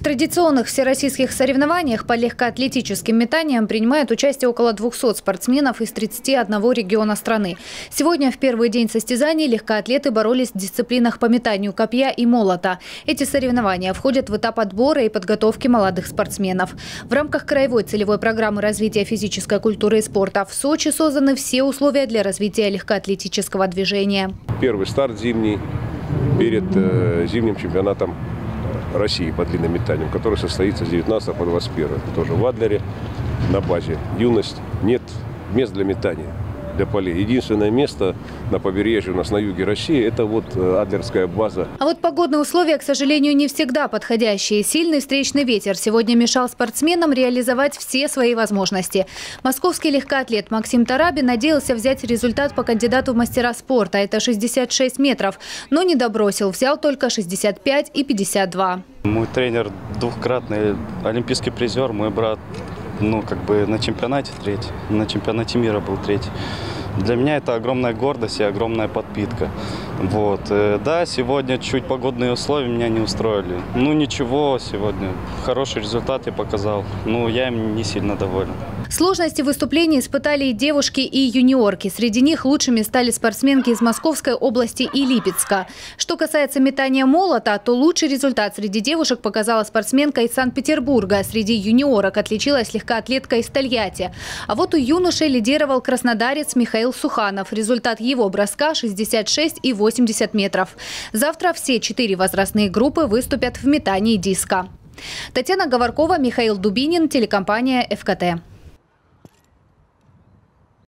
традиционных всероссийских соревнованиях по легкоатлетическим метаниям принимает участие около 200 спортсменов из 31 региона страны. Сегодня, в первый день состязаний, легкоатлеты боролись в дисциплинах по метанию копья и молота. Эти соревнования входят в этап отбора и подготовки молодых спортсменов. В рамках краевой целевой программы развития физической культуры и спорта в Сочи созданы все условия для развития легкоатлетического движения. Первый старт зимний перед зимним чемпионатом России по длинным метаниям, который состоится с 19 по 21. Тоже в Адлере на базе «Юность». Нет мест для метания, для полей. Единственное место на побережье у нас на юге России – это вот Адлерская база. А вот погодные условия, к сожалению, не всегда подходящие. Сильный встречный ветер сегодня мешал спортсменам реализовать все свои возможности. Московский легкоатлет Максим Тарабин надеялся взять результат по кандидату в мастера спорта. Это 66 метров. Но не добросил. Взял только 65 и 52. Мой тренер двукратный олимпийский призер, мой брат. На чемпионате третий, на чемпионате мира был третий. Для меня это огромная гордость и огромная подпитка. Да, сегодня чуть погодные условия меня не устроили. Ничего, сегодня хороший результат я показал. Я им не сильно доволен. Сложности выступлений испытали и девушки, и юниорки. Среди них лучшими стали спортсменки из Московской области и Липецка. Что касается метания молота, то лучший результат среди девушек показала спортсменка из Санкт-Петербурга. Среди юниорок отличилась легкоатлетка из Тольятти. А вот у юношей лидировал краснодарец Михаил Суханов. Результат его броска – 66 и 80 метров. Завтра все 4 возрастные группы выступят в метании диска. Татьяна Говоркова, Михаил Дубинин, телекомпания ФКТ.